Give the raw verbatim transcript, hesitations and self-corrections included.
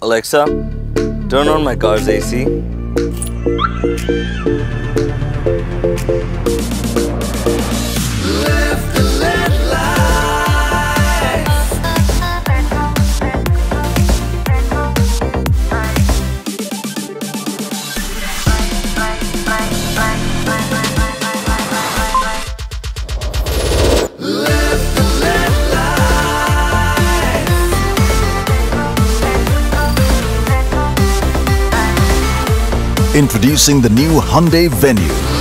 Alexa, turn on my car's A C. Left the red light. Left the red light. Introducing the new Hyundai Venue.